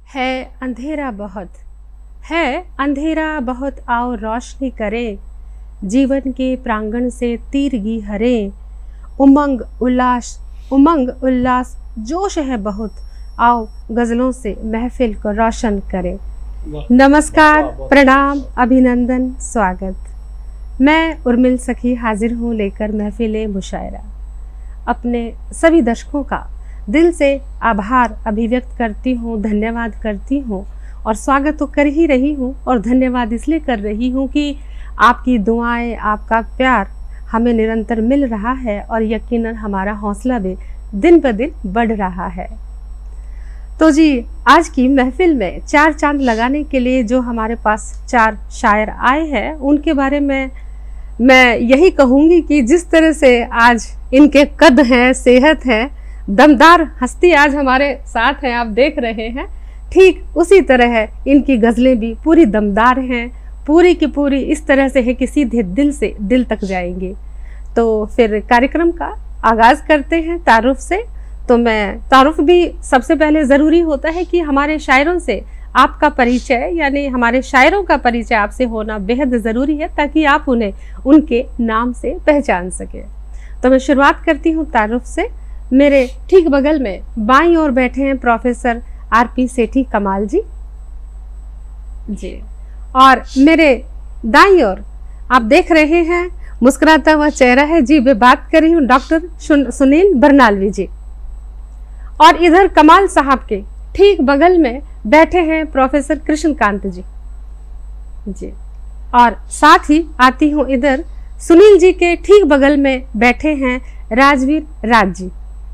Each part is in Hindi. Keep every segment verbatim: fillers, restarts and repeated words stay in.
है अंधेरा बहुत, है अंधेरा बहुत, आओ रोशनी करें, जीवन के प्रांगण से तीरगी हरे। उमंग उल्लास उमंग उल्लास जोश है बहुत, आओ गज़लों से महफिल को रोशन करें। नमस्कार, प्रणाम, अभिनंदन, स्वागत। मैं उर्मिल सखी हाजिर हूँ लेकर महफिल मुशायरा। अपने सभी दर्शकों का दिल से आभार अभिव्यक्त करती हूँ, धन्यवाद करती हूँ और स्वागत तो कर ही रही हूँ और धन्यवाद इसलिए कर रही हूँ कि आपकी दुआएं, आपका प्यार हमें निरंतर मिल रहा है और यकीनन हमारा हौसला भी दिन ब दिन बढ़ रहा है। तो जी, आज की महफिल में चार चांद लगाने के लिए जो हमारे पास चार शायर आए हैं, उनके बारे में मैं यही कहूँगी कि जिस तरह से आज इनके कद हैं, सेहत है, दमदार हस्ती आज हमारे साथ हैं, आप देख रहे हैं, ठीक उसी तरह है इनकी गज़लें भी पूरी दमदार हैं, पूरी की पूरी इस तरह से है कि सीधे दिल से दिल तक जाएंगे। तो फिर कार्यक्रम का आगाज़ करते हैं तारुफ से। तो मैं तारुफ भी सबसे पहले ज़रूरी होता है कि हमारे शायरों से आपका परिचय, यानी हमारे शायरों का परिचय आपसे होना बेहद ज़रूरी है ताकि आप उन्हें उनके नाम से पहचान सकें। तो मैं शुरुआत करती हूँ तारुफ से। मेरे ठीक बगल में बाईं ओर बैठे हैं प्रोफेसर आर पी सेठी कमाल जी जी, और मेरे दाईं ओर आप देख रहे हैं मुस्कुराता हुआ चेहरा है जी, मैं बात कर रही हूँ डॉक्टर सुनील बरनालवी जी। और इधर कमाल साहब के ठीक बगल में बैठे हैं प्रोफेसर कृष्णकांत जी जी, और साथ ही आती हूँ इधर सुनील जी के ठीक बगल में बैठे हैं राजवीर राज जी।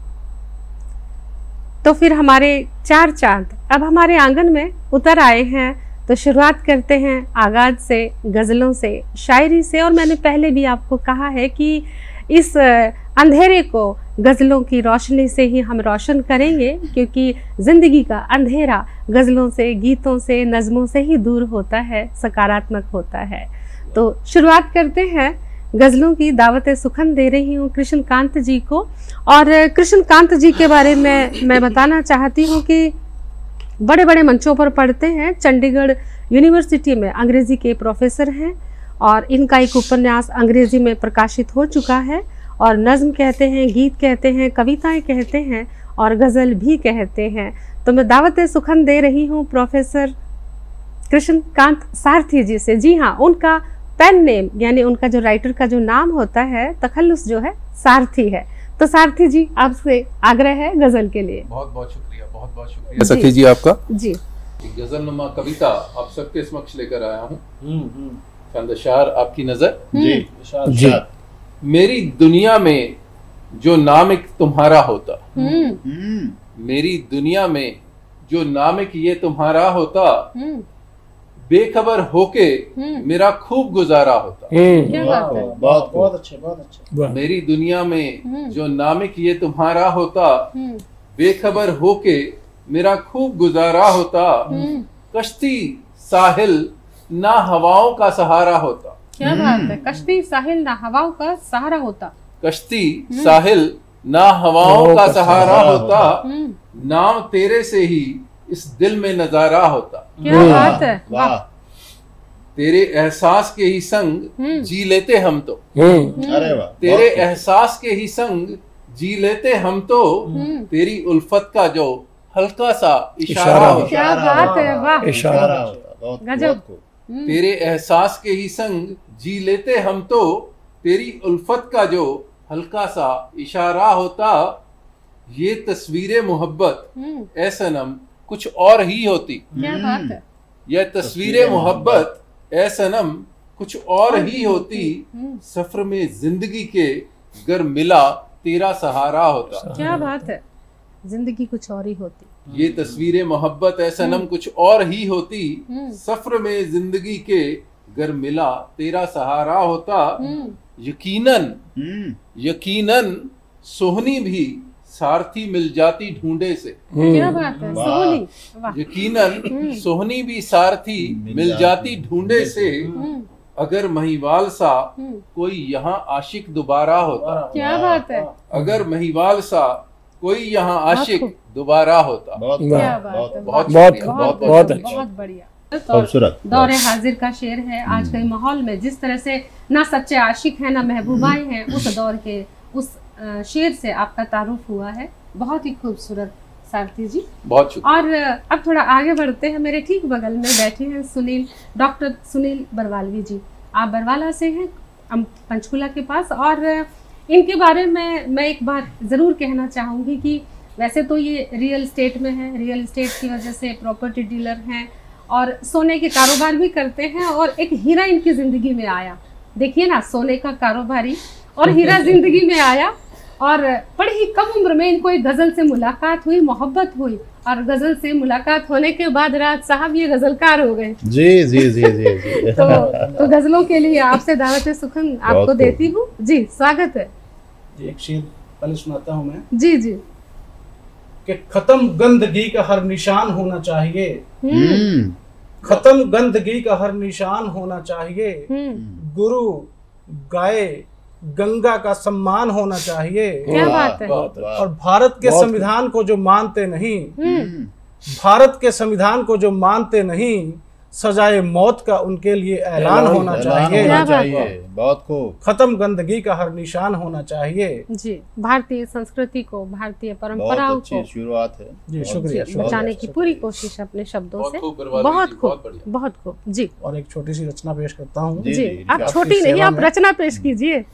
तो फिर हमारे चार चांद अब हमारे आंगन में उतर आए हैं। तो शुरुआत करते हैं आगाज से, गज़लों से, शायरी से। और मैंने पहले भी आपको कहा है कि इस अंधेरे को गज़लों की रोशनी से ही हम रोशन करेंगे, क्योंकि ज़िंदगी का अंधेरा गज़लों से, गीतों से, नज़मों से ही दूर होता है, सकारात्मक होता है। तो शुरुआत करते हैं गज़लों की। दावत सुखन दे रही हूँ कृष्णकांत जी को। और कृष्णकांत जी के बारे में मैं बताना चाहती हूँ कि बड़े बड़े मंचों पर पढ़ते हैं। चंडीगढ़ यूनिवर्सिटी में अंग्रेज़ी के प्रोफेसर हैं और इनका एक उपन्यास अंग्रेज़ी में प्रकाशित हो चुका है। और नज़्म कहते हैं, गीत कहते हैं, कविताएं कहते हैं और गज़ल भी कहते हैं। तो मैं दावत सुखन दे रही हूँ प्रोफेसर कृष्णकांत सारथी जी से। जी हाँ, उनका पेन नेम यानी उनका जो राइटर का जो नाम होता है, तखल्लुस जो है, सारथी है। तो सारथी जी, आपसे आग्रह है गजल के लिए। बहुत बहुत शुक्रिया, बहुत बहुत शुक्रिया सखी जी आपका। जी, गजल नुमा कविता आप सबके समक्ष लेकर आया हूँ। चंद अशार आपकी नजर। जी जी। मेरी दुनिया में जो नाम एक तुम्हारा होता, मेरी दुनिया में जो नाम एक ये तुम्हारा होता, बेखबर होके मेरा खूब गुजारा होता। क्या बात है, बहुत बहुत अच्छे, बहुत अच्छे। मेरी दुनिया में जो नामिक ये तुम्हारा होता, बेखबर होके मेरा खूब गुजारा होता। कश्ती साहिल ना हवाओं का सहारा होता। क्या बात है, कश्ती साहिल ना हवाओं का सहारा होता। कश्ती साहिल ना हवाओं का सहारा होता, नाम तेरे से ही इस दिल में नजारा होता। क्या बात है, वाह। तेरे एहसास के ही संग जी लेते हम तो। अरे वाह। तेरे एहसास के ही संग जी लेते हम तो, तेरी उल्फत का जो हल्का सा इशारा होता। क्या बात है, वाह। इशारा होता, गजब। तेरे एहसास के ही संग जी लेते हम तो, तेरी उल्फत का जो हल्का सा इशारा होता। ये तस्वीरें मोहब्बत ए सनम कुछ और ही होती। क्या बात है। यह तस्वीरें मोहब्बत ए सनम कुछ और ही होती, सफर में जिंदगी के गर मिला तेरा सहारा होता। क्या बात है, जिंदगी कुछ और ही होती। ये तस्वीरें मोहब्बत ए सनम कुछ और ही होती, सफर में जिंदगी के गर मिला तेरा सहारा होता। यकीनन यकीनन सोहनी भी सारथी मिल जाती ढूंढे से। क्या बात है, सोहनी, वाह। यकीनन सोहनी भी सारथी मिल जाती ढूंढे से, अगर महिवाल सा कोई यहाँ आशिक दोबारा होता। क्या बात है। अगर महिवाल सा कोई यहाँ आशिक दोबारा होता। बहुत क्या बात बहुत है, बहुत बहुत शुक्रिया, बहुत बहुत बहुत शुक्रिया। बहुत बढ़िया। खूबसूरत। दौरे हाजिर का शेर है। आज के माहौल में जिस तरह से ना सच्चे आशिक हैं ना महबूबाएं हैं, उस दौर के उस अ, शेर से आपका तारुफ हुआ है। बहुत ही खूबसूरत सारथी जी। बहुत शुक्रिया। और अब थोड़ा आगे बढ़ते हैं। मेरे ठीक बगल में बैठे हैं सुनील, डॉक्टर सुनील बरवालवी जी। आप बरवाला से हैं, हम पंचकुला के पास। और इनके बारे में मैं एक बात ज़रूर कहना चाहूँगी कि वैसे तो ये रियल एस्टेट में है, रियल एस्टेट की वजह से प्रॉपर्टी डीलर हैं और सोने के कारोबार भी करते हैं। और एक हीरा इनकी ज़िंदगी में आया। देखिए ना, सोने का कारोबारी और हीरा ज़िंदगी में आया। और बड़ी ही कम उम्र में इनको एक गज़ल से मुलाकात हुई, मोहब्बत हुई। और गज़ल से मुलाकात होने के बाद राज साहब ये गज़लकार हो गए। जी जी जी जी जी तो तो गज़लों के लिए आपसे दावत सुखन आपको बहुत देती हूँ जी। स्वागत है जी। एक शेर पहले सुनाता हूँ मैं जी जी। कि खत्म गंदगी का हर निशान होना चाहिए, हम्म खत्म गंदगी का हर निशान होना चाहिए। हम्म, गुरु गाय गंगा का सम्मान होना चाहिए। क्या वाह, बात है। वाह, वाह। और भारत के बहुत संविधान को जो मानते नहीं, हम्म, भारत के संविधान को जो मानते नहीं, सजाए मौत का उनके लिए ऐलान होना ऐलान चाहिए। क्या होना बात चाहिए। बहुत खूब। खत्म गंदगी का हर निशान होना चाहिए। जी। भारतीय संस्कृति को, भारतीय बहुत परंपराओं अच्छी को शुरुआत है। जी बहुत शुक्रिया जी, बहुत बचाने शुक्रिया, की पूरी शुक्रिया। कोशिश अपने शब्दों बहुत से। खूब बरवालवी बहुत जी, खूब, बहुत बढ़िया। बहुत खूब जी और एक छोटी सी रचना पेश करता हूँ। जी, जी। जी, आप आपकी छोटी नहीं, सेवा आप में। रचना पेश कीजिए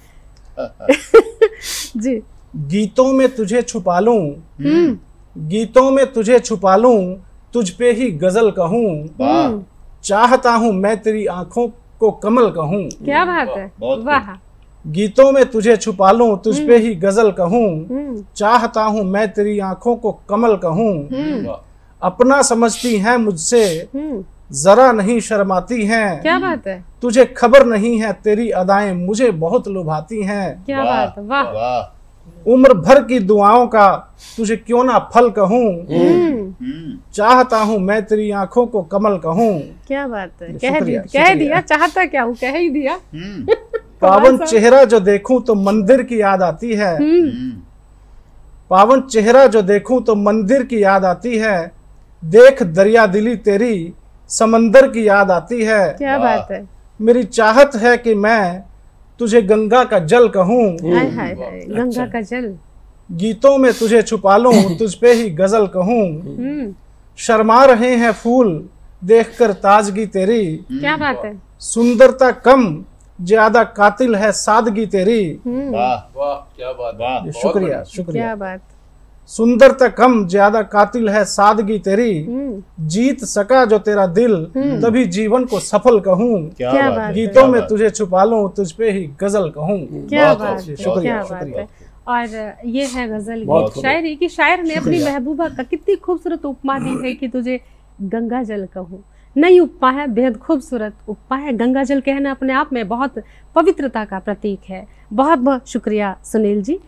जी। गीतों में तुझे छुपा लूं, हम्म, गीतों में तुझे छुपा लूं, तुझ पे ही गजल कहूं। वाह हम्म, चाहता हूं मैं तेरी आंखों को कमल कहूं। क्या बात है। बहुत वाह। गीतों में तुझे छुपा लूं, तुझ पे ही गजल कहूं। हम्म, चाहता हूं मैं तेरी आंखों को कमल कहूं। हम्म, वाह, अपना समझती हैं मुझसे, हम्म, जरा नहीं शर्माती हैं। क्या बात है। तुझे खबर नहीं है तेरी अदाएं मुझे बहुत लुभाती हैं। क्या वाह, बात है। वाह। वाह। उम्र भर की दुआओं का तुझे क्यों ना फल कहूं। हम्म, हम्म चाहता हूं मैं तेरी आंखों को कमल कहूं। क्या बात है। जी, कह शुक्रिया, दिया, कह शुक्रिया। दिया। चाहता क्या हूँ, कह ही दिया। हम्म पावन साहब। चेहरा जो देखूं तो मंदिर की याद आती है। हम्म, हम्म पावन चेहरा जो देखूं तो मंदिर की याद आती है। देख दरिया दिली तेरी समंदर की याद आती है। क्या वाह। बात है। मेरी चाहत है कि मैं तुझे गंगा का जल कहूं। हाय हाय हाय, गंगा का जल। गीतों में तुझे छुपा लूं, तुझ पे ही गजल कहूं। हम्म, शर्मा रहे हैं फूल देखकर ताजगी तेरी। क्या बात है। सुंदरता कम ज्यादा कातिल है सादगी तेरी। हम्म, वाह वाह, क्या बात है। वाह। जी, बहुत शुक्रिया बढ़िया। शुक्रिया। क्या बात। सुंदरता कम ज्यादा कातिल है सादगी तेरी। हम्म, जीत सका जो तेरा दिल तभी जीवन को सफल कहूं। क्या क्या बात बात है। है। गीतों में तुझे छुपा लूं, तुझ पे ही गजल कहूं। क्या बहुत बात अच्छी, है। शुक्रिया, क्या बात शुक्रिया। है। और ये है गजल बहुत की शायरी की शायर ने अपनी महबूबा का कितनी खूबसूरत उपमा दी है कि तुझे गंगा जल कहूँ। नई उपमा है, बेहद खूबसूरत उपमा है। गंगा जल कहना अपने आप में बहुत पवित्रता का प्रतीक है। बहुत बहुत शुक्रिया सुनील जी।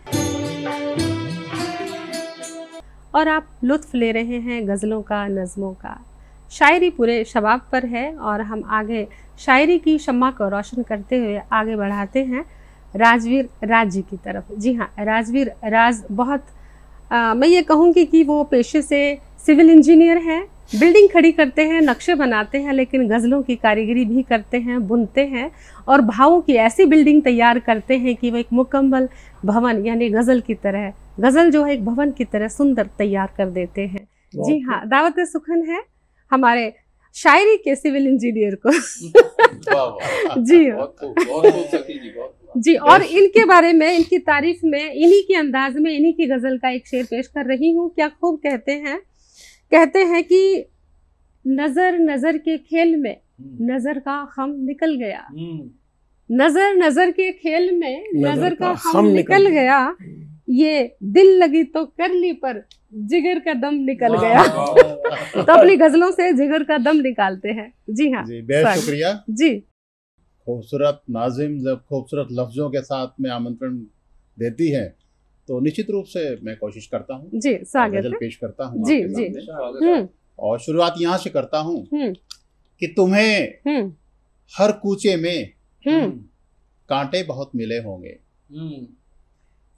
और आप लुत्फ ले रहे हैं गज़लों का, नज़मों का। शायरी पूरे शबाब पर है और हम आगे शायरी की शम्मा को रोशन करते हुए आगे बढ़ाते हैं राजवीर राज जी की तरफ। जी हाँ, राजवीर राज बहुत आ, मैं ये कहूँगी कि वो पेशे से सिविल इंजीनियर हैं, बिल्डिंग खड़ी करते हैं, नक्शे बनाते हैं, लेकिन गज़लों की कारीगरी भी करते हैं, बुनते हैं और भावों की ऐसी बिल्डिंग तैयार करते हैं कि वो एक मुकम्मल भवन यानी गज़ल की तरह, गज़ल जो है एक भवन की तरह सुंदर तैयार कर देते हैं। जी हाँ, दावत सुखन है हमारे शायरी के सिविल इंजीनियर को। वाह, वाह। जी हाँ। बहुत खूब, बहुत खूब सखी जी, बहुत खूब। जी, और इनके बारे में, इनकी तारीफ में, इन्हीं के अंदाज में, इन्हीं की गज़ल का एक शेर पेश कर रही हूँ। क्या खूब कहते हैं, कहते हैं कि नजर नजर के खेल में नजर का हम निकल गया। नजर नजर के खेल में नजर का हम निकल गया। ये दिल लगी तो कर ली पर जिगर का दम निकल वाह, गया। वाह, वाह। तो अपनी गजलों से जिगर का दम निकालते हैं। जी हाँ, जी बेहद स्वागत। शुक्रिया। जी खूबसूरत नाजिम जब खूबसूरत लफ्जों के साथ में आमंत्रण देती है तो निश्चित रूप से मैं कोशिश करता हूँ, जी, स्वागत गजल है। पेश करता हूँ जी, आपके जी। सामने। हम्म और शुरुआत यहाँ से करता हूँ हम्म कि तुम्हें हम्म हर कूचे में हम्म कांटे बहुत मिले होंगे,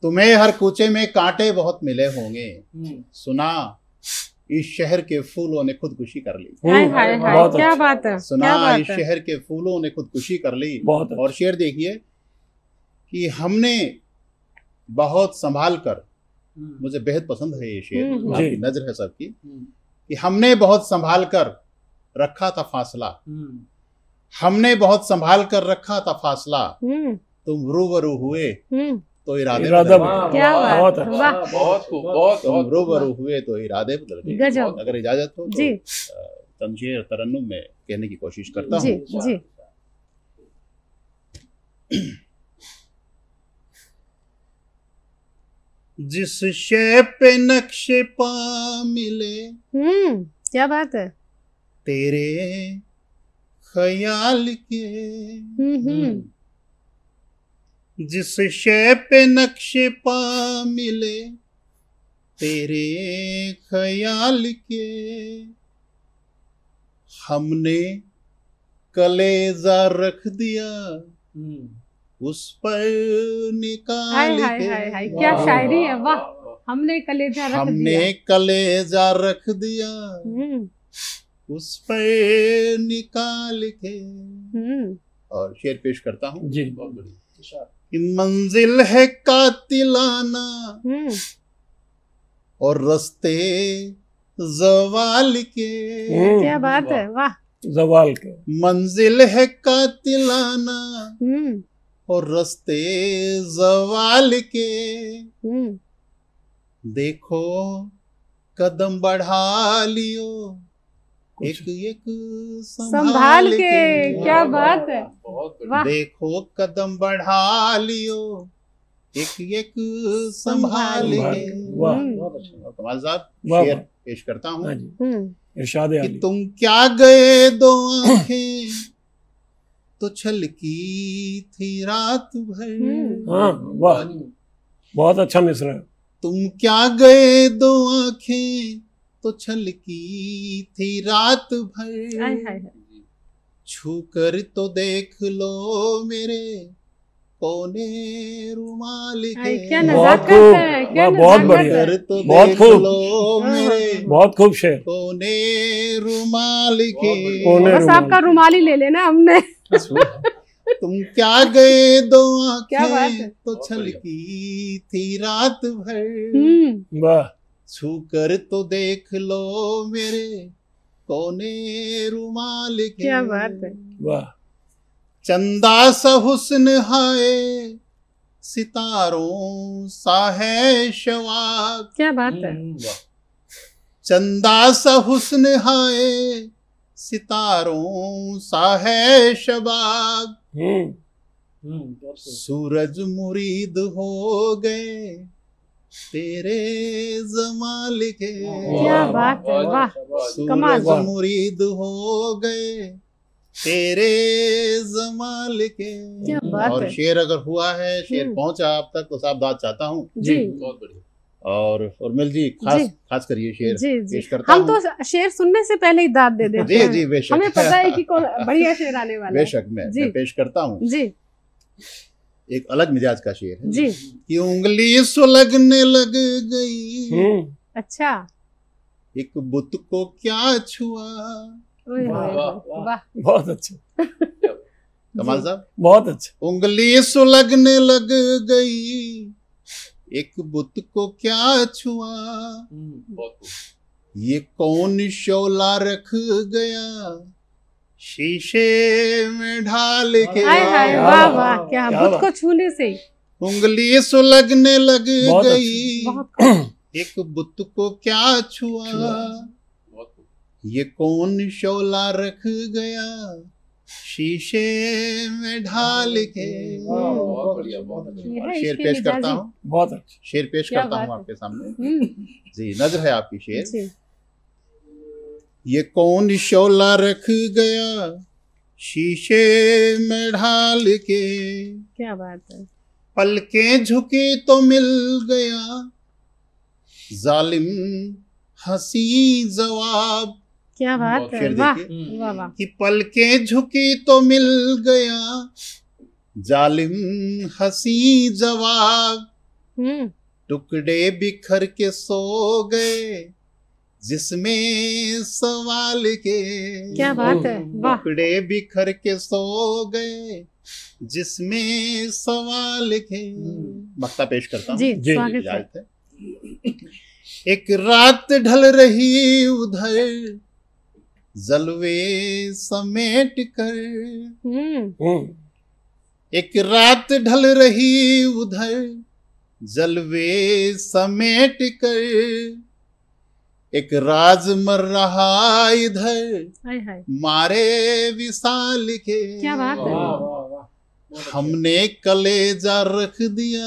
तुम्हें हर कूचे में कांटे बहुत मिले होंगे, सुना इस शहर के फूलों ने खुदकुशी कर ली। हाय हाय हाय, बहुत क्या अच्छा। बात है, सुना क्या बात इस है। शहर के फूलों ने खुदकुशी कर ली। बहुत अच्छा। और शेर देखिए कि हमने बहुत संभाल कर, मुझे बेहद पसंद है ये शेर, हम्म, आपकी जी। नजर है सबकी, कि हमने बहुत संभाल कर रखा था फासला, हमने बहुत संभाल कर रखा था फासला, हम्म तुम रूबरू हुए हम्म, तो इरादे इरादा बदल गए। क्या बात, बहुत अच्छा। वाह, बहुत खूब, बहुत तुम बहुत रूबरू हुए तो इरादे बदल गए। गजब। अगर इजाजत हो तो जी। अ, चंद शेर तरन्नुम में कहने की कोशिश करता जी हूँ। जी। जिस शय पे नक्शे पा मिले हम्म, क्या बात है। तेरे ख्याल के, हम्म हम्म, जिस शय पे नक्शे पा मिले तेरे ख्याल के, हमने कलेजा रख दिया उस पर हाय निकाल हाय के। हाय हाय, क्या शायरी है, वाह। हमने कलेजा रख हमने दिया। कलेजा रख दिया हम्म उस पर निकाल के। हम्म, और शेर पेश करता हूँ जी। कि मंजिल है कातिलाना हम्म, और रस्ते जवाल के, क्या बात है, वाह। जवाल के। मंजिल है कातिलाना हम्म और रस्ते जवाल के, हम्म, देखो कदम बढ़ा लियो एक एक संभाल संभाल के, के। क्या बात है, बहुत बढ़िया। वाह। देखो कदम बढ़ा लियो एक एक संभाल संभाल के। के। वाह। हम्म, और कमाल साहब वाह, शेर वाह। पेश करता हूँ हाँ जी, हम्म, इरशाद कि अली। तुम क्या गए दो आंखें तो छलकी थी रात भर, हम्म, हाँ, वाह, बहुत अच्छा मिसरा है। तुम क्या गए दो आंखें तो छलकी थी रात हाय हाय भर, हाय, छू कर तो देख लो मेरे कोने रुमाल हाय, के, क्या बहुत नजाकत खूब, है, क्या वाह, बहुत नजाकत बढ़िया। है। कर तो बहुत देख खूब। लो मेरे बहुत खूब शेर। कोने रुमाल के। बहुत बढ़िया। कोने बस रुमाल आपका के। रुमाल ही ले लेना हमने। तुम क्या गए दो क्या बात आंखें है। तो बहुत बढ़िया। छलकी थी रात भर, हम्म, वाह, छू कर तो देख लो मेरे कोने रुमाल के। क्या बात है। वाह, चंदा सा हुस्न हाय सितारों सा है शवाब, क्या बात है। वाह। चंदा सा हुस्न हाय सितारों सा है शबाब, हम्म, सूरज मुरीद हो गए तेरे जमाल के, क्या बात है, वाह। कमाल। सूरज वाह। मुरीद हो गए तेरे जमाल के। क्या बात और है। शेर अगर हुआ है, शेर हम्म। पहुंचा आप तक तो साहब दाद चाहता हूँ। जी बहुत बढ़िया। और उर्मिल जी खास जी। खास कर ये शेर जी जी, पेश करता हम हूँ। तो शेर सुनने से पहले ही दाद दे देते जी हैं। जी बेशक, हमें पता है कि कौन बढ़िया शेर आने वाला है। बेशक मैं जी। मैं पेश करता हूँ। जी एक अलग मिजाज का शेर है जी, कि उंगली सुलगने लग गई हम्म, अच्छा। एक बुत को क्या छुआ। ओए वाह, होए वाह, होए, वाह। बहुत अच्छा, कमाल साहब, बहुत अच्छा। उंगली सुलगने लग गई एक बुत को क्या छुआ, बहुत खूब। ये कौन शोला रख गया शीशे में ढाल के। हाय हाय, क्या वाह बात, वाह, क्या क्या बुत बात। को छूने से ही। उंगली सुलगने लग बहुत अच्छा। गई बहुत खूब। एक बुत को क्या छुआ, बहुत खूब। ये कौन शोला रख गया शीशे में ढाल के। बहुत बढ़िया, बहुत अच्छा। ये और है शेर इसके पेश करता मिजाजी। हूँ, बहुत अच्छा। शेर पेश क्या करता बात हूँ है। आपके सामने। हम्म, जी नजर है आपकी शेर। जी ये कौन शोला रख गया शीशे में ढाल के, क्या बात है। पलकें झुकी तो मिल गया जालिम हंसी जवाब। क्या बात है, शेर वाह देखिए वाह वाह। कि पलकें झुकी तो मिल गया जालिम हंसी जवाब, हम्म टुकड़े बिखर के सो गए जिसमें सवाल के। क्या बात है, वाह। टुकड़े बिखर के सो गए जिसमें सवाल के। मक्ता पेश करता हूँ। जी, जी, स्वागत है। इजाजत है। एक रात ढल रही उधर जलवे समेट कर। हम्म एक रात ढल रही उधर जलवे समेट कर। एक राज मर रहा इधर हाय हाय, मारे विशाल के। क्या बात है। वाह वाह वाह। हमने कलेजा रख दिया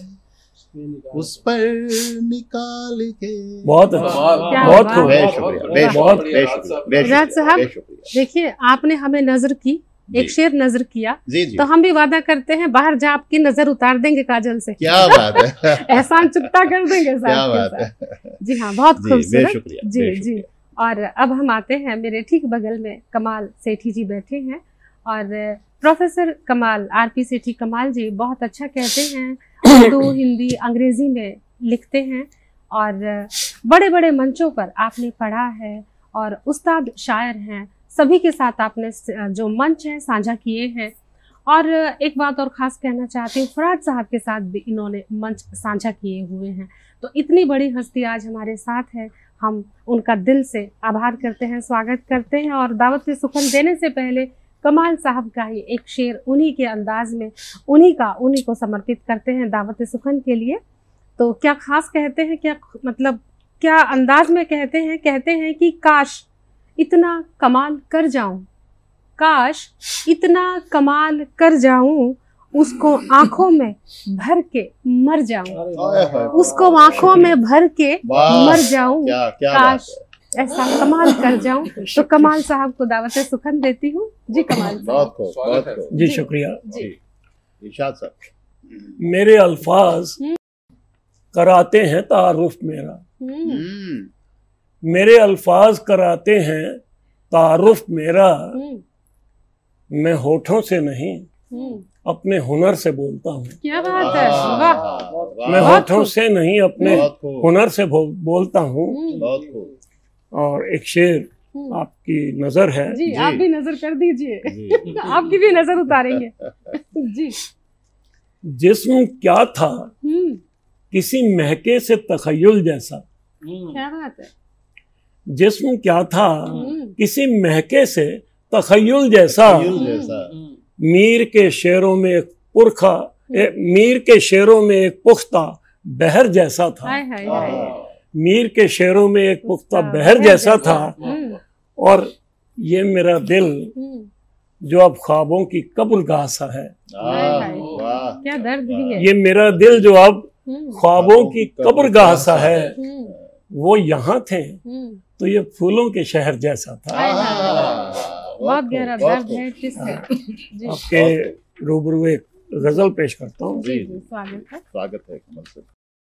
उस पर निकाल के। बहुत अच्छा, क्या बहुत बात खूब। है। बेशुक्रिया बेशुक्रिया बहुत बेशुक्रिया बेशुक्रिया राज साहब, बेशुक्रिया। देखिए आपने हमें नजर की, एक जी। शेर नजर किया, जी जी, तो हम भी वादा करते हैं बाहर जा आपकी नजर उतार देंगे काजल से। क्या बात है। एहसान चुकता कर देंगे क्या साहब के बात साथ। है। जी हाँ, बहुत जी, खूबसूरत। बेशुक्रिया, जी जी। बेशुक्रिया। और अब हम आते हैं, मेरे ठीक बगल में कमाल सेठी जी बैठे हैं और प्रोफेसर कमाल, आरपी सेठी कमाल जी बहुत अच्छा कहते हैं, उर्दू हिंदी अंग्रेजी में लिखते हैं और बड़े बड़े मंचों पर आपने पढ़ा है और उस्ताद शायर हैं, सभी के साथ आपने जो मंच है साझा किए हैं। और एक बात और ख़ास कहना चाहती हूँ, फराज साहब के साथ भी इन्होंने मंच साझा किए हुए हैं। तो इतनी बड़ी हस्ती आज हमारे साथ है, हम उनका दिल से आभार करते हैं, स्वागत करते हैं। और दावत सुखन देने से पहले कमाल साहब का ही एक शेर उन्हीं के अंदाज में, उन्हीं का उन्हीं को समर्पित करते हैं दावत सुखन के लिए। तो क्या खास कहते हैं, क्या मतलब क्या अंदाज में कहते हैं, कहते हैं कि काश इतना कमाल कर जाऊं, काश इतना कमाल कर जाऊं, उसको आंखों में भर के मर जाऊं, उसको आंखों में भर के मर जाऊं, क्या क्या बात काश है। ऐसा कमाल कर जाऊं। तो कमाल साहब को दावत सुखन देती हूँ। जी कमाल साहब। बहुत खूब बहुत स्वागत है। खूब। जी शुक्रिया। जी। इरशाद साहब। मेरे अल्फाज कराते हैं तारुफ मेरा, हम्म, हम्म, मेरे अल्फाज कराते हैं तारुफ मेरा। हम्म, मैं होठों से नहीं हम्म, अपने हुनर से बोलता हूँ। क्या बात है, वाह। वाह, मैं वाह, बहुत होठों खूब। से नहीं अपने बहुत खूब हुनर से बो, बोलता हूँ। हम्म, बहुत खूब। और एक शेर हम्म। आपकी नजर है। जी, जी। आप भी नजर कर दीजिए, जी, आपकी भी नजर उतारेंगे। जी। जिस्म क्या था हम्म, किसी महके से तखय्युल जैसा, क्या बात है। जिस्म क्या था हम्म, किसी महके से तखय्युल जैसा। तखय्युल जैसा। मीर के शेरों में एक पुरखा ए, मीर के शेरों में एक पुख्ता बहर जैसा था। हाय हाय हाय। मीर के शेरों में एक पुख्ता पुख्ता बहर बहर जैसा जैसा। था। हम्म, और ये मेरा दिल हम्म, जो अब ख्वाबों की कब्रगाह सा है, हाय हाय। वाह, क्या दर्द भी है। ये मेरा दिल जो अब हम्म, ख्वाबों की कब्रगाह सा है, हम्म, वो यहाँ थे हम्म, तो ये फूलों के शहर जैसा था। हाय हाय। बहुत बहुत खूब, गहरा बहुत दर्द खूब। है, ट्विस्ट है। जी आपके रूबरू एक गजल पेश करता हूँ। जी जी, स्वागत है। स्वागत है कमल सर।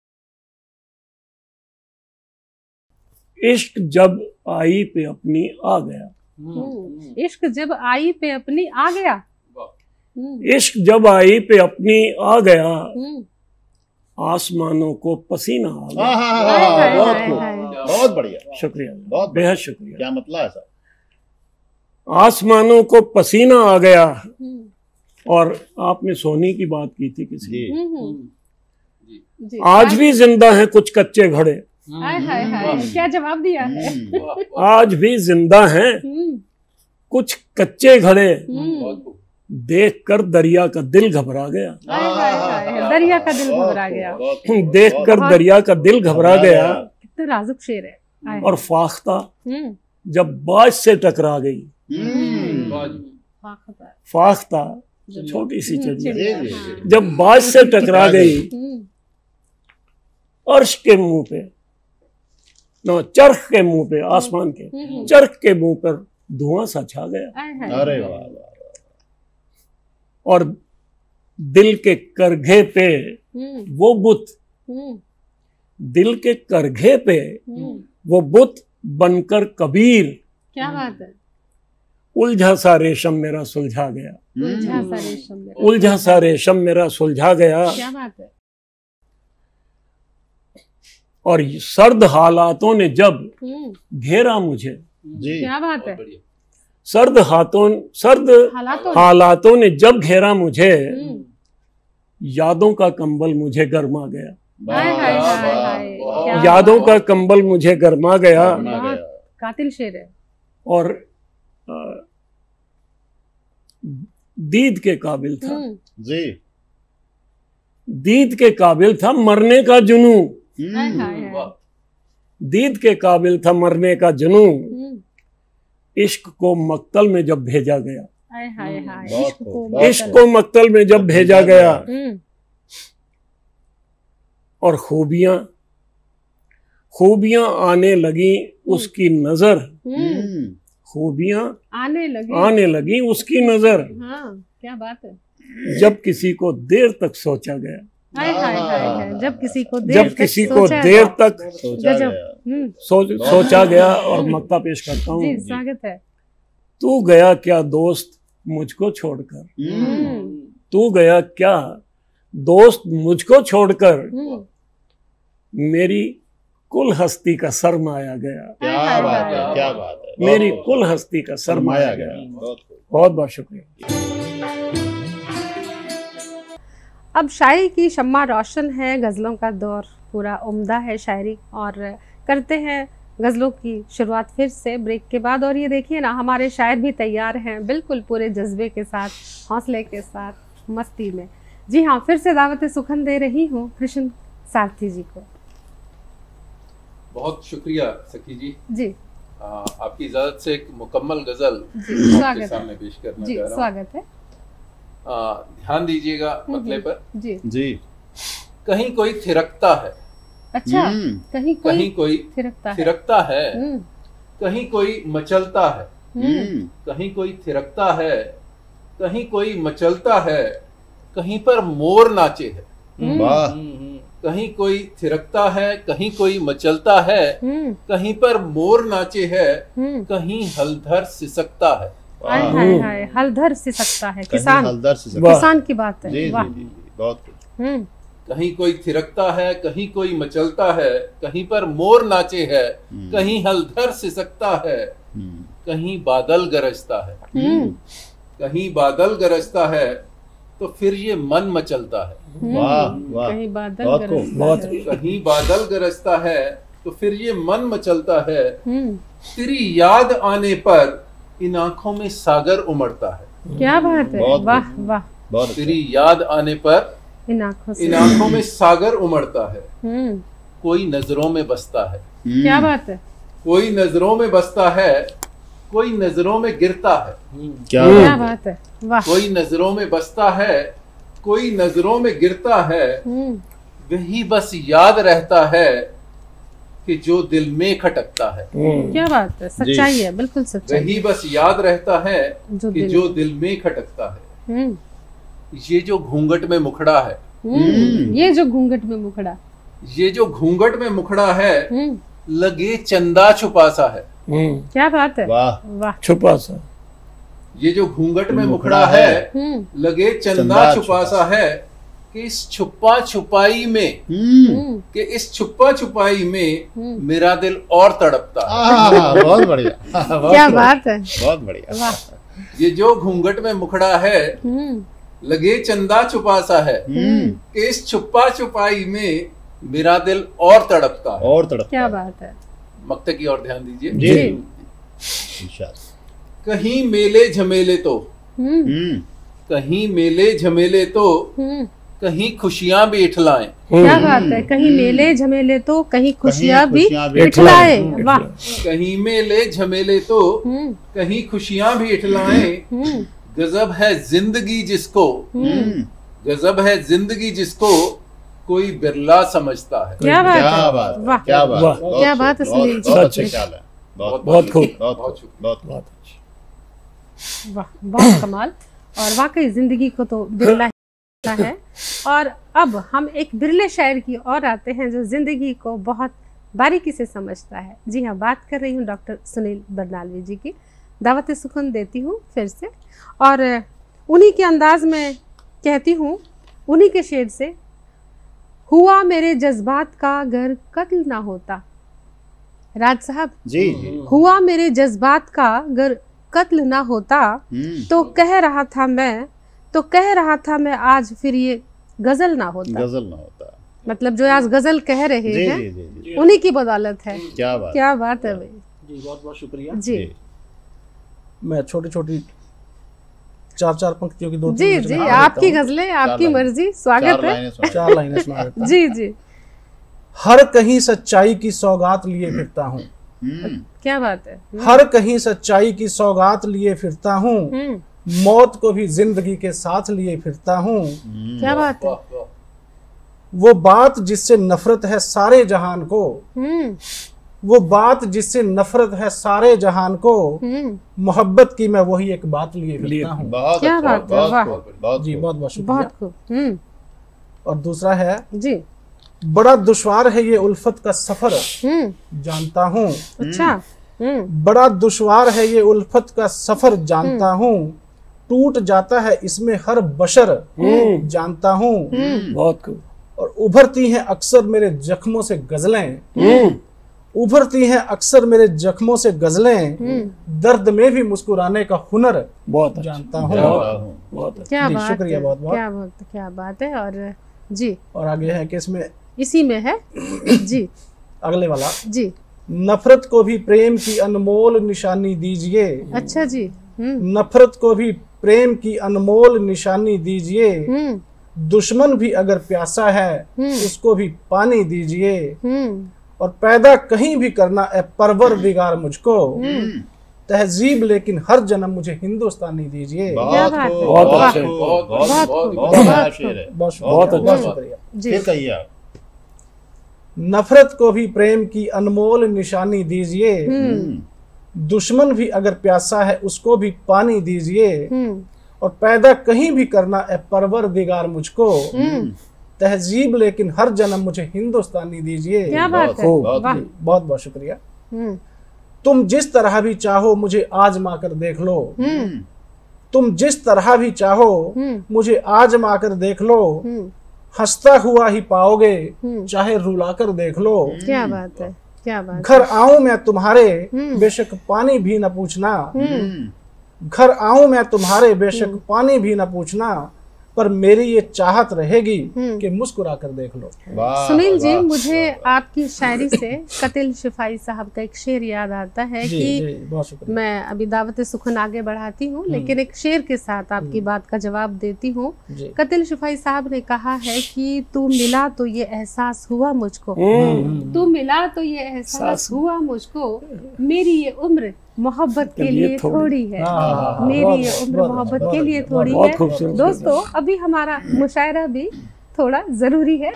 इश्क जब आई पे अपनी आ गया, हम्म, इश्क जब आई पे अपनी आ गया। हम्म, इश्क जब आई पे अपनी आ गया, हम्म, आसमानों को पसीना आ हाँ गया। हाँ हाँ हाय, हाँ, हाय, बहुत हाय, खूब, हाय। बहुत बढ़िया, शुक्रिया, बहुत बेहद शुक्रिया। क्या मतलब है सर। आसमानों को पसीना आ गया। हम्म, और आपने सोने की बात की थी किसी जी हम्म, हम्म, जी। आज भी जिंदा हैं कुछ कच्चे घड़े, हाय हाय हाय, क्या जवाब दिया है। हम्म, आज भी जिंदा हैं हम्म, कुछ कच्चे घड़े। हम्म, देख कर दरिया का दिल घबरा गया, हाय हाय हाय, दरिया का दिल बहुत घबरा खूब, गया। बहुत खूब, देख कर बहुत- दरिया का दिल घबरा गया। कितना नाजुक शेर है। हाय। और फाख्ता हम्म, जब बाज से टकरा गई, हम्म, फाख्ता। फाख्ता जो- छोटी सी हम्म, चिड़िया चिड़िया, जी, जी, हाँ। जी। जब बाज से टकरा गई, हम्म, अर्श के मुंह पे न चरख के मुंह पे, आसमान के हम्म, चरख के मुंह पर धुआं सा छा गया। हाय हाय। अरे वाह वाह, और दिल के करघे पे हम्म, वो बुत, हम्म, दिल के करघे पे हम्म, वो बुत बनकर कबीर, क्या बात है। उलझा सा रेशम मेरा सुलझा गया, उलझा सा रेशम मेरा। उलझा सा रेशम मेरा सुलझा गया। क्या बात है। और सर्द हालातों ने जब घेरा मुझे, जी क्या बात है। सर्द हाथों सर्द हालातों हालातों ने जब घेरा मुझे, यादों का कंबल मुझे गरमा गया। हाय हाय हाय हाय, क्या यादों बात का कंबल मुझे गरमा गया। है। बहुत कातिल शेर है। और आ, दीद के काबिल था, हम्म, जी दीद के काबिल था मरने का जुनू, हाय हाय हाय। दीद के काबिल था मरने का जुनू, हम्म, इश्क को मक्तल में जब भेजा गया, हाय हाय हाय। बहुत इश्क को खूब, मक्तल। इश्क को मक्तल में जब भेजा गया। हम्म, और खूबियां खूबियां आने लगी उसकी नजर, हम्म, खूबियां आने लगे। आने लगी उसकी नजर, हाँ, क्या बात है। जब किसी को देर तक सोचा गया, हाय हाय हाय हाय। जब किसी को देर जब तक किसी को सोचा देर गया। तक सोचा गजब। गया। हम्म, सो, सोचा गया। और मक्ता पेश करता हूँ। जी स्वागत है। तू गया क्या दोस्त मुझको छोड़कर, हम्म, तू गया क्या दोस्त मुझको छोड़कर, हम्म, मेरी कुल हस्ती का सरमाया गया, क्या हाय, बात हाय, है, हाय। क्या बात है। मेरी बहुत कुल हस्ती का सरमाया सरमाया गया। गया। बहुत खूब। बहुत बहुत शुक्रिया। अब शायरी की शम्मा रोशन है, गज़लों का दौर पूरा उम्दा है शायरी। और करते हैं गज़लों की शुरुआत फिर से ब्रेक के बाद। और ये देखिए ना, हमारे शायर भी तैयार हैं, बिल्कुल पूरे जज्बे के साथ, हौसले के साथ, मस्ती में। जी हाँ, फिर से दावत सुखन दे रही हूँ कृष्ण सारथी जी को। बहुत शुक्रिया सखी जी। जी आ, आपकी इजाजत से एक मुकम्मल गजल जी आपके स्वागत सामने है। पेश करना जी चाह रहा हूँ। स्वागत है। आ, ध्यान दीजिएगा मतले पर। जी जी कहीं कोई थिरकता है, अच्छा, हम्म, कहीं कोई कहीं कोई थिरकता है। थिरकता है, हम्म, कहीं कोई मचलता है, हम्म, हम्म, कहीं कोई थिरकता है, कहीं कोई मचलता है, कहीं पर मोर नाचे है। हम्म, वाह कहीं कोई थिरकता है, कहीं कोई मचलता है, हम्म, कहीं पर मोर नाचे है, हम्म। कहीं हलधर सिसकता है। हाय वाह। हाय हाय, हलधर से सकता है कहीं किसान। हलदर से वाह। किसान की बात है। जी जी वाह। जी जी, बहुत खूब। हम्म, कहीं कोई थिरकता है, कहीं कोई मचलता है, कहीं पर मोर नाचे है, हम्म, कहीं हलधर सिसकता है, हम्म, कहीं बादल गरजता है। हम्म, कहीं बादल गरजता है तो फिर ये मन मचलता है। हम्म। वाह, वाह। कहीं बादल बहुत गरजता खूब, बहुत है। कहीं बादल गरजता है तो फिर ये मन मचलता है। हम्म, तेरी याद आने पर इन आंखों में सागर उमड़ता है। क्या बात है। बहुत वाह खूब। वाह। बहुत अच्छा। तेरी याद आने पर इन आंखों से। इन आंखों में सागर उमड़ता है। हम्म, कोई नजरों में बसता है, हम्म, क्या बात है। कोई नजरों में बसता है, कोई नजरों में गिरता है। क्या क्या बात है। बात है। वाह। कोई नजरों में बसता है, कोई नजरों में गिरता है, हम्म, वही बस याद रहता है कि जो दिल में खटकता है। क्या बात है। सच्चाई है, बिल्कुल सच्चाई। वही बस याद रहता है जो कि दिल- जो दिल में खटकता है। हम्म, ये जो घूंघट में मुखड़ा है, हम्म, ये जो घूंघट में मुखड़ा। ये जो घूंघट में मुखड़ा है, हम्म, लगे चंदा छुपा सा है। हम्म, क्या बात है। वाह। वाह। छुपा सा। ये जो घूंघट में मुखड़ा मुखड़ा है, हम्म, लगे चंदा चंदा छुपा छुपा सा है कि इस छुपा छुपाई में हम्म, हम्म, कि इस छुपा छुपाई में हम्म। मेरा दिल और तड़पता है। आहा, बहुत बढ़िया। बहुत क्या खूब, बात है। बहुत बढ़िया। वाह। ये जो घूंघट में मुखड़ा है, हम्म, लगे चंदा छुपा सा है हम्म, कि इस छुपा छुपाई में मेरा दिल और तड़पता है। और तड़पता क्या है। बात है। मक्ते की ओर ध्यान दीजिए। जी। जी। इंशाअल्लाह। कहीं मेले झमेले तो, हम्म, हम्म, कहीं मेले झमेले तो, हम्म, कहीं खुशियां भी इठलाएं। क्या बात है। कहीं मेले झमेले तो, कहीं खुशियां भी खुशियां भी इठलाए। इठलाएं। वाह। कहीं मेले झमेले तो, हम्म, कहीं खुशियां भी इठलाएं। हम्म, गजब है जिंदगी जिसको, हम्म, गजब है जिंदगी जिसको कोई बिरला समझता है। क्या बात क्या है। बात है, वाह। क्या बात वाह। है, बहुत क्या खूब, बात है बहुत- सुनील जी। बहुत सच अच्छे है। ख्याल है। बहुत बहुत खूब। बहुत बहुत खूब, शुक्रिया। बहुत बहुत अच्छी। वाह, बहुत कमाल। और वाकई जिंदगी को तो बिरला ही है। और अब हम एक बिरले शायर की ओर आते हैं जो जिंदगी को बहुत बारीकी से समझता है। जी हाँ, बात कर रही हूँ डॉक्टर सुनील बरनालवी जी की। दावत सुखन देती हूँ फिर से, और उन्हीं के अंदाज में कहती हूँ, उन्हीं के शेर से। हुआ मेरे जज्बात का अगर कत्ल ना होता। राज साहब जी जी हुआ मेरे जज्बात का अगर कत्ल ना होता हम्म, तो कह रहा था मैं तो कह रहा था मैं आज फिर ये गजल ना होता। गजल ना होता। मतलब जो आज गजल कह रहे जी हैं जी जी जी उन्हीं की बदौलत है। क्या बात क्या बात है भाई। जी बहुत बहुत शुक्रिया। जी जी मैं छोटी छोटी चार चार पंक्तियों की दो जी तीन जी रचना आपकी देता हूं। गजलें आपकी लाइन। मर्जी, स्वागत चार है। लाइनें सुना। चार लाइनें सुना देता हूं। जी जी हर कहीं सच्चाई की सौगात लिए फिरता हूँ। हम्म, क्या बात है। हर कहीं सच्चाई की सौगात लिए फिरता हूँ। हम्म मौत को भी जिंदगी के साथ लिए फिरता हूँ। हम्म, क्या बात है। वाह, वाह। वो बात जिससे नफरत है सारे जहान को, हम्म वो बात जिससे नफरत है सारे जहान को, हम्म मोहब्बत की मैं वही एक बात लिए फिरता हूँ। बहुत क्या अच्छा, बात है, बहुत वाह। खूब, बहुत जी खूब। बहुत बहुत शुक्रिया। बहुत खूब। हम्म और दूसरा है, जी बड़ा दुश्वार है ये उल्फत का सफर हम्म जानता हूँ। अच्छा हम्म बड़ा दुश्वार है ये उल्फत का सफर जानता हूँ। टूट जाता है इसमें हर बशर हम्म, जानता हूँ। बहुत खूब। और उभरती हैं अक्सर मेरे जख्मों से गजलें, हम्म, उभरती हैं अक्सर मेरे जख्मों से गजलें। दर्द में भी मुस्कुराने का हुनर बहुत अच्छा, जानता हूँ। जानता हूँ। बहुत अच्छा। क्या जी, बात शुक्रिया है। बहुत बहुत। क्या बहुत क्या बात है। और जी और आगे है कि इसमें इसी में है। जी अगले वाला, जी नफरत को भी प्रेम की अनमोल निशानी दीजिए। अच्छा जी। हम्म नफरत को भी प्रेम की अनमोल निशानी दीजिए। हम्म दुश्मन भी अगर प्यासा है हम्म। उसको भी पानी दीजिए। हम्म और पैदा कहीं भी करना ए परवरदिगार मुझको, हम्म, तहजीब लेकिन हर जन्म मुझे हिंदुस्तानी दीजिए। बहुत बात खूब, है। बहुत बहुत अच्छे। खूब, बहुत बहुत बहुत बहुत खूब। बहुत बहुत प्यारा खूब। शेर है। बहुत बहुत शुक्रिया, बहुत अच्छा। शुक्रिया। जी फिर कहिए आप। नफरत को भी प्रेम की अनमोल निशानी दीजिए। हम्म, दुश्मन भी अगर प्यासा है उसको भी पानी दीजिए। हम्म और पैदा कहीं भी करना ए परवरदिगार मुझको, हम्म तहजीब लेकिन हर जन्म मुझे हिंदुस्तानी दीजिए। क्या बहुत बात है। खूब, बहुत वाह। खूब। बहुत बहुत शुक्रिया। हम्म तुम जिस तरह भी चाहो मुझे आजमा कर देख लो। हम्म, तुम जिस तरह भी चाहो हम्म मुझे आजमा कर देख लो। हम्म हंसता हुआ ही पाओगे हम्म चाहे रुला कर देख लो। क्या बात है। क्या बात घर आऊं मैं तुम्हारे हम्म। बेशक पानी भी न पूछना। हम्म, घर आऊं मैं तुम्हारे बेशक पानी भी न पूछना। पर मेरी ये चाहत रहेगी हम्म। कि मुस्कुरा कर देख लो। वाह, सुनील जी वाह, मुझे वाह, वाह। आपकी शायरी से कतिल शिफाई साहब का एक शेर याद आता है जी कि जी बहुत शुक्रिया। मैं अभी दावत सुखन आगे बढ़ाती हूँ लेकिन एक शेर के साथ आपकी बात का जवाब देती हूँ। जी कतिल शिफाई साहब ने कहा है कि तू मिला तो ये एहसास हुआ मुझको, हम्म, तू मिला तो ये एहसास एहसास हुआ मुझको, मेरी ये उम्र मोहब्बत के के लिए लिए थोड़ी। थोड़ी है, हाँ, मेरी बहुत- ये उम्र बहुत- मोहब्बत बहुत के लिए अच्छा, थोड़ी बहुत है। खूबसूरत। दोस्तों अभी हमारा मुशायरा भी थोड़ा जरूरी है।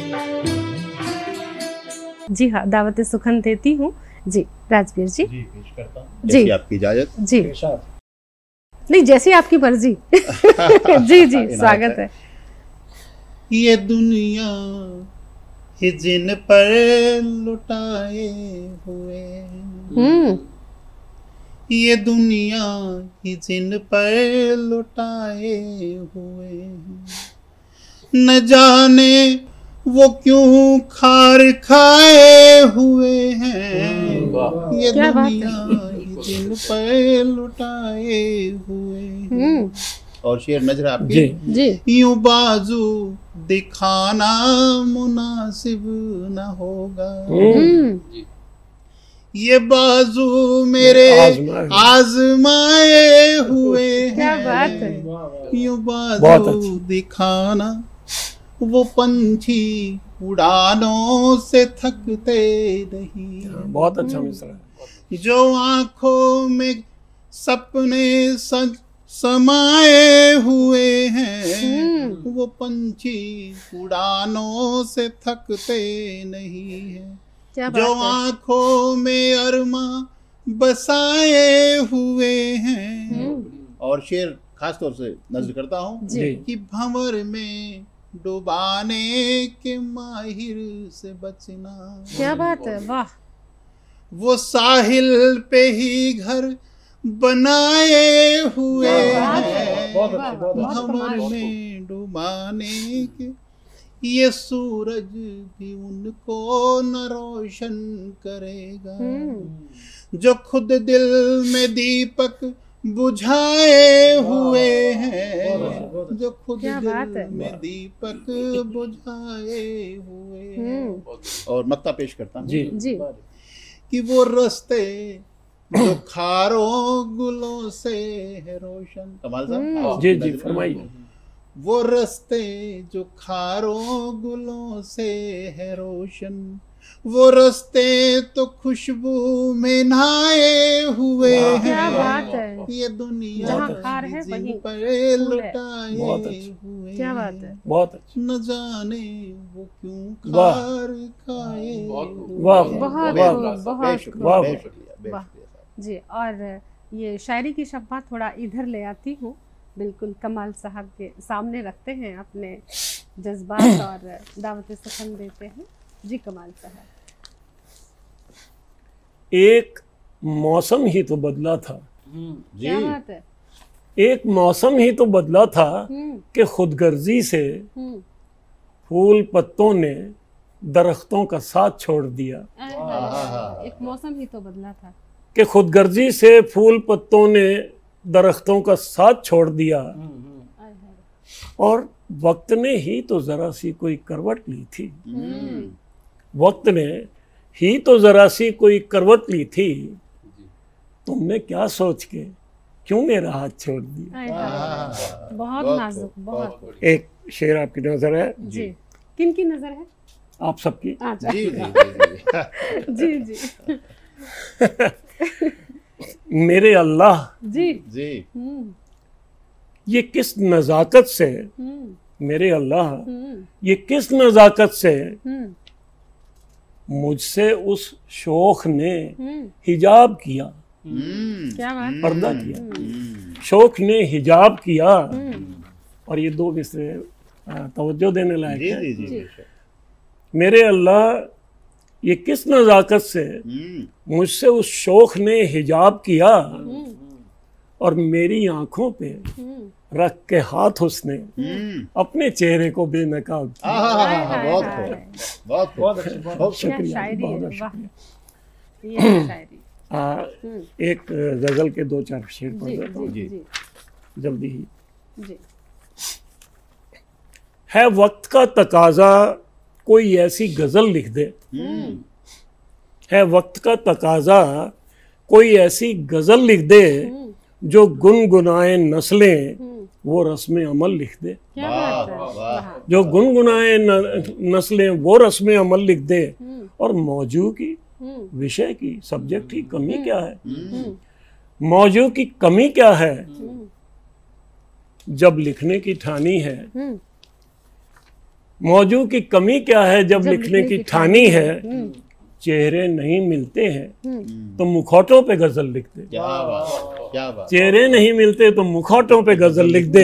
जी हाँ दावत सुखन देती हूँ। जी राजवीर जी। जी, पेश करता हूं। जी। जैसी आपकी इजाजत। जी इरशाद। नहीं जैसी आपकी मर्जी। जी जी स्वागत है। ये दुनिया ही जिन पर लुटाए हुए, हम्म ये दुनिया ही जिन पर लुटाए हुए, न जाने वो क्यों खार खाए हुए हैं। वाह। ये क्या बात है। दुनिया ही जिन पर लुटाए हुए हैं। हम्म और शेर नजर आपकी। जी जी यूं बाजू दिखाना मुनासिब न होगा, हम्म, हम्म ये बाजू मेरे आजमाए हुए। आजमाए हुए क्या हैं। बात है। यूं बहुत बाजू अच्छी। दिखाना वो पंछी उड़ानों से थकते नहीं, बहुत अच्छा मिसरा है। जो आंखों में सपने सज समाये हुए हैं। वो पंछी उड़ानों से थकते नहीं है, क्या जो बात है। आंखों में अरमा बसाए हुए हैं। और शेर खास तौर से नजर करता हूँ जी कि भंवर में डुबाने के माहिर से बचना, क्या बात है। वाह वो साहिल पे ही घर बनाए हुए क्या बात है। हैं। बहुत अच्छे, बहुत अच्छे। भंवर में डुबाने के ये सूरज भी उनको न रोशन करेगा जो खुद दिल में दीपक बुझाए हुए हैं, जो खुद दिल में दीपक बुझाए हुए हैं। और मत्ता पेश करता हूँ जी जी कि वो रास्ते जो खारों गुलों से है रोशन। कमाल साहब जी जी फरमाइए। वो रास्ते जो खारों गुलों से है रोशन, वो रास्ते तो खुशबू में नहाए हुए हैं। क्या बात है। ये दुनिया जहाँ खार है वहीं पे लुटाए हुए। क्या बात है। बहुत अच्छा। न जाने वो क्यों खार खाए। वाह बहुत वाह बहुत वाह वाह जी। और ये शायरी की शब्द थोड़ा इधर ले आती हूँ, बिल्कुल कमाल साहब के सामने रखते हैं, अपने जज्बात और दावत सखन देते हैं। जी कमाल साहब। एक मौसम ही तो बदला था। क्या बात है। एक मौसम ही तो बदला था कि खुदगर्जी से फूल पत्तों ने दरख्तों का साथ छोड़ दिया। एक मौसम ही तो बदला था कि खुदगर्जी से फूल पत्तों ने दरख्तों का साथ छोड़ दिया और वक्त ने ही तो जरा सी कोई करवट ली थी। वक्त ने ही तो जरा सी कोई करवट ली थी, तुमने क्या सोच के क्यों मेरा हाथ छोड़ दिया। बहुत नाजुक, बहुत। एक शेर आपकी नजर है जी। किन की नजर है? आप सबकी। जी जी जी जी। मेरे अल्लाह जी जी ये किस नजाकत से, मेरे अल्लाह ये किस नजाकत से मुझसे उस शौक ने हिजाब किया। क्या बात। पर्दा किया, शौक ने हिजाब किया। और ये दो मिसरे तवज्जो देने लायक है। मेरे अल्लाह ये किस नजाकत से मुझसे उस शौक ने हिजाब किया और मेरी आंखों पे रख के हाथ उसने अपने चेहरे को बेनकाब किया। बहुत खूब, बहुत खूब, बहुत शुक्रिया, शायरी बहुत है, बहुत वाह। शुक्रिया। ये शायरी। आ, एक गजल के दो चार शेर पढ़ जी देता हूँ जी जी जल्दी ही। जी। है वक्त का तकाजा कोई ऐसी गजल लिख दे, है वक्त का तकाजा कोई ऐसी गजल लिख दे जो गुनगुनाए नस्लें वो रस्म अमल लिख दे। क्या बात है। वाह। जो गुनगुनाए नस्लें वो रस्म अमल लिख दे। और मौजू की विषय की सब्जेक्ट की कमी क्या है, मौजू की कमी क्या है जब लिखने की ठानी है, मौजू की कमी क्या है जब लिखने की ठानी है। चेहरे नहीं मिलते हैं तो मुखौटों पे गजल लिख दे। क्या बात, क्या बात। चेहरे नहीं मिलते तो मुखौटों पे गजल लिख दे।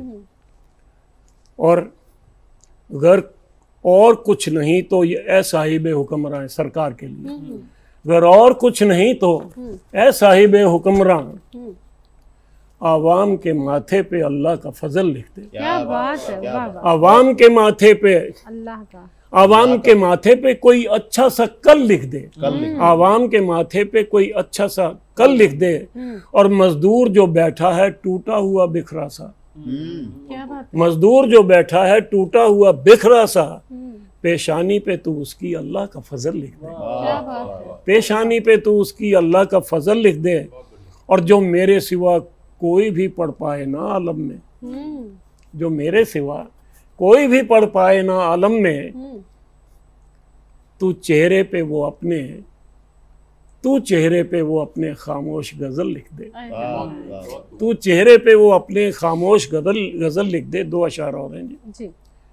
और अगर और कुछ नहीं तो ये ए साहिब हुक्मरान सरकार के लिए, अगर और कुछ नहीं तो ए साहिब हुक्मरान आवाम के माथे पे अल्लाह का फजल लिख दे। क्या बात है। वाह वाह। आवाम के माथे पे अल्लाह का, आवाम के माथे पे कोई अच्छा सा कल लिख दे। आवाम के माथे पे कोई अच्छा सा कल लिख दे। और मजदूर जो बैठा है टूटा हुआ बिखरा सा, क्या बात। मजदूर जो बैठा है टूटा हुआ बिखरा सा, पेशानी पे तू उसकी अल्लाह का फजल लिख दे। क्या बात है। पेशानी पे तू उसकी अल्लाह का फजल लिख दे। और जो मेरे सिवा कोई भी पढ़ पाए ना आलम में, जो मेरे सिवा कोई भी पढ़ पाए ना आलम में, तू चेहरे पे वो अपने तू चेहरे पे वो अपने खामोश गजल लिख दे। तू चेहरे पे वो अपने खामोश गजल गजल लिख दे। दो अशार और हैं जी।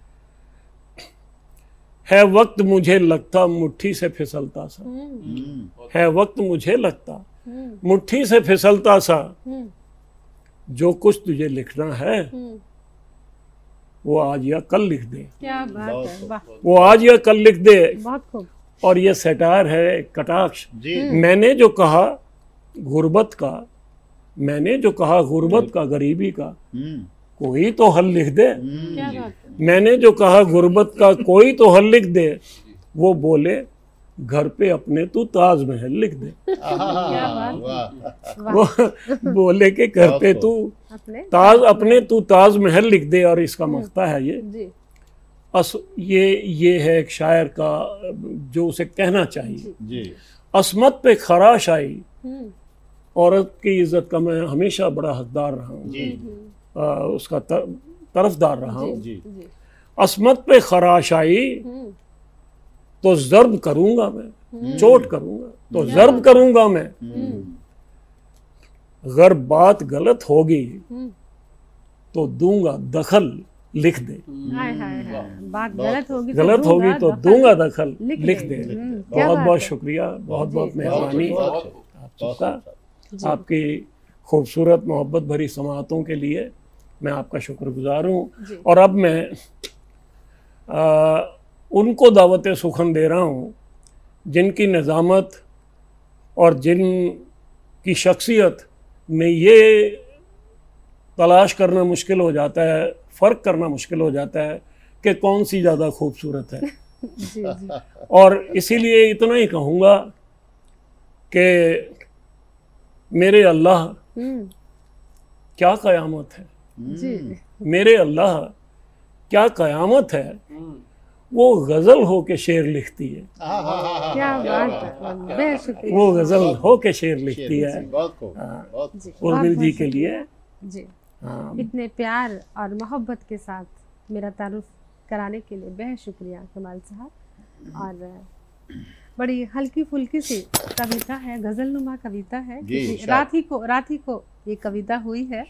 है वक्त मुझे लगता मुट्ठी से फिसलता सा, है वक्त मुझे लगता मुट्ठी से फिसलता सा, जो कुछ तुझे लिखना है वो आज या कल लिख दे। क्या बात है। वाह। वो आज या कल लिख दे। बहुत खूब। और ये सटायर है, कटाक्ष। मैंने जो कहा गुर्बत का, मैंने जो कहा गुर्बत का, गरीबी का, कोई तो हल लिख दे। क्या बात है। मैंने जो कहा गुर्बत का कोई तो हल लिख दे, वो बोले घर पे अपने तू ताजमहल लिख दे। क्या बात है। वो बोले कि घर पे तू अपने ताज अपने तू ताजमहल लिख दे। और इसका मकता है ये जी अस ये ये है एक शायर का जो उसे कहना चाहिए। जी असमत पे खराश आई, हम्म औरत की इज्जत का मैं हमेशा बड़ा हकदार रहा हूँ, जी आ, उसका तर, तरफदार रहा हूँ। जी जी असमत पे खराश आई हम्म तो जर्ब करूंगा मैं, चोट करूंगा तो जर्ब करूंगा मैं। अगर बात गलत होगी हम्म तो दूंगा दखल लिख दे। हाय हाय हाय बात गलत होगी तो गलत होगी तो दखल दूंगा दखल लिख लिख दे। दे। हम्म, क्या बहुत बात बहुत है। शुक्रिया, बहुत बहुत जी, मेहरबानी बहुत आप सबका, आपकी खूबसूरत मोहब्बत भरी समाअतों के लिए मैं आपका शुक्रगुजार हूँ। जी। और अब मैं आ, उनको दावत सुखन दे रहा हूँ जिनकी निज़ामत और जिनकी शख्सियत में ये तलाश करना मुश्किल हो जाता है, फ़र्क करना मुश्किल हो जाता है कि कौन सी ज़्यादा खूबसूरत है। जी जी और इसीलिए इतना ही कहूँगा कि मेरे अल्लाह हम्म क्या क़यामत है, जी मेरे अल्लाह क्या क़यामत है। वो गज़ल हो के शेर लिखती है, क्या बात है। बेहद शुक्रिया। वो गज़ल हो के शेर लिखती है। बहुत खूब, हाँ। बहुत जी उर्मिल बहुत जी बहुत के लिए जी हाँ, इतने प्यार और मोहब्बत के साथ मेरा तारुफ कराने के लिए बेहद शुक्रिया कमाल साहब। और बड़ी हल्की फुल्की सी कविता है, गजल नुमा कविता है, जी, क्योंकि शायद। रात ही को रात ही को ये कविता हुई है,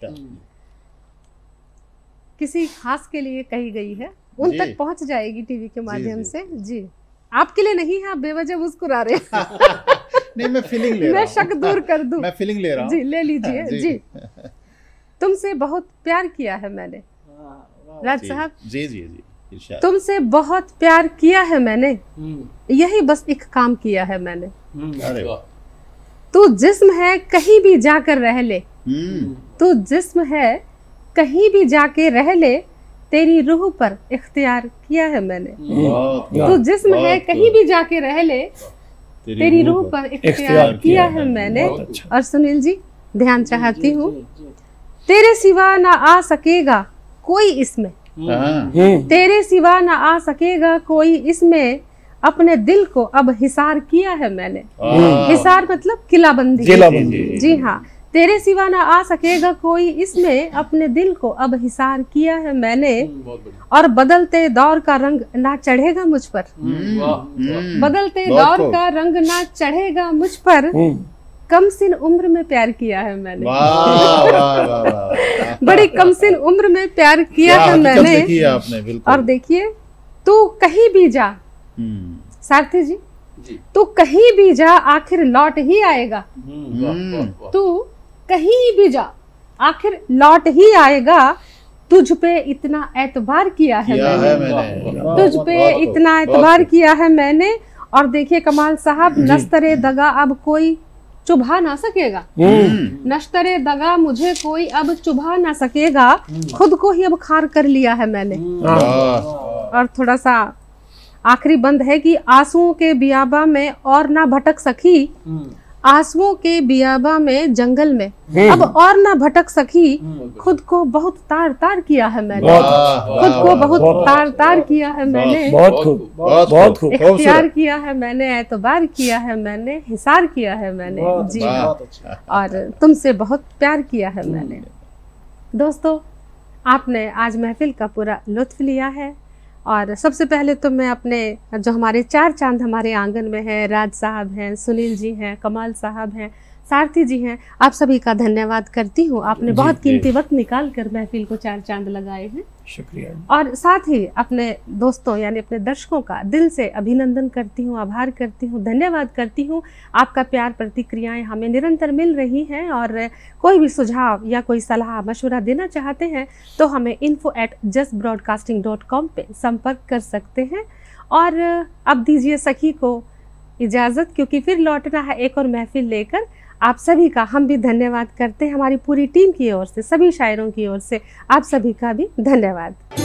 किसी खास के लिए कही गई है, उन जी। तक पहुंच जाएगी टीवी के माध्यम जी। से। जी आपके लिए नहीं है, आप बेवजह मुस्कुरा रहे हैं। नहीं, मैं फीलिंग ले रहा मैं हूँ। शक दूर कर दूं। मैं फीलिंग ले रहा हूँ। जी ले लीजिए। जी। जी तुमसे बहुत प्यार किया है मैंने, राज जी, साहब जी जी जी इरशाद। तुमसे बहुत प्यार किया है मैंने, यही बस एक काम किया है मैंने। अरे वाह। तू जिस्म है कहीं भी जाकर रह ले, हम्म, तू जिस्म है कहीं भी जाके रह ले, तेरी रूह पर इख्तियार किया है मैंने। बहुत तू जिस्म है बहुत कहीं भी जाके रह ले, तेरी रूह पर इख्तियार इख्तियार किया किया है है। मैंने। बहुत अच्छा। और सुनील जी ध्यान चाहती हूँ, तेरे सिवा ना आ सकेगा कोई इसमें, हाँ, हम्म, तेरे सिवा ना आ सकेगा कोई इसमें, अपने दिल को अब हिसार किया है मैंने। वाह। हिसार मतलब किलाबंदी। किलाबंदी। जी हाँ, तेरे सिवा ना आ सकेगा कोई इसमें, अपने दिल को अब हिसार किया है मैंने। और बदलते दौर का रंग ना चढ़ेगा मुझ पर, हम्म, हम्म, बदलते बहुत दौर खूब। का रंग ना चढ़ेगा मुझ पर, हम्म, कम सिन उम्र में प्यार किया है मैंने। वाह वाह वाह वाह, वाह। बड़ी कम सिन उम्र में प्यार किया क्या है हकीकत मैंने। लिखी है आपने, बिल्कुल। और देखिए, तू कहीं भी जा, हम्म, सारथी जी, जी। तू कहीं भी जा आखिर लौट ही आएगा। हम्म, तू कहीं भी जा आखिर लौट ही आएगा, तुझ पे इतना एतबार किया है किया है मैंने, मैंने। तुझ पे बहुत खूब, इतना बहुत एतबार खूब। किया है मैंने। और देखिए कमाल साहब, नस्तरे दगा अब कोई चुभा ना सकेगा, हम्म, नश्तरे दगा मुझे कोई अब चुभा ना सकेगा, खुद को ही अब खार कर लिया है मैंने। वाह, और थोड़ा सा आखिरी बंद है कि आंसुओं के बियाबा में और ना भटक सकी, आंसुओं के बियाबा में जंगल में अब और ना भटक सकी, खुद को बहुत तार तार किया है मैंने, बहुत वाह, खुद को वाह, बहुत बहुत तार तार किया है मैंने, बहुत खूब, बहुत बहुत खूब, खूब। इख्तियार खूबसूरत। किया है मैंने, एतबार किया है मैंने, हिसार किया है मैंने। जी वाह। हाँ। और तुमसे बहुत प्यार किया है मैंने। दोस्तों, आपने आज महफिल का पूरा लुत्फ लिया है। और सबसे पहले तो मैं अपने जो हमारे चार चांद हमारे आंगन में हैं, राज साहब हैं, सुनील जी हैं, कमाल साहब हैं, सारथी जी हैं, आप सभी का धन्यवाद करती हूँ। आपने जी, बहुत जी। कीमती वक्त निकाल कर महफिल को चार चांद लगाए हैं। शुक्रिया। और साथ ही अपने दोस्तों यानी अपने दर्शकों का दिल से अभिनंदन करती हूँ, आभार करती हूँ, धन्यवाद करती हूँ। आपका प्यार, प्रतिक्रियाएं हमें निरंतर मिल रही हैं। और कोई भी सुझाव या कोई सलाह मशवरा देना चाहते हैं तो हमें info at just broadcasting dot com पर संपर्क कर सकते हैं। और अब दीजिए सखी को इजाज़त, क्योंकि फिर लौटना है एक और महफिल लेकर। आप सभी का हम भी धन्यवाद करते हैं, हमारी पूरी टीम की ओर से, सभी शायरों की ओर से आप सभी का भी धन्यवाद।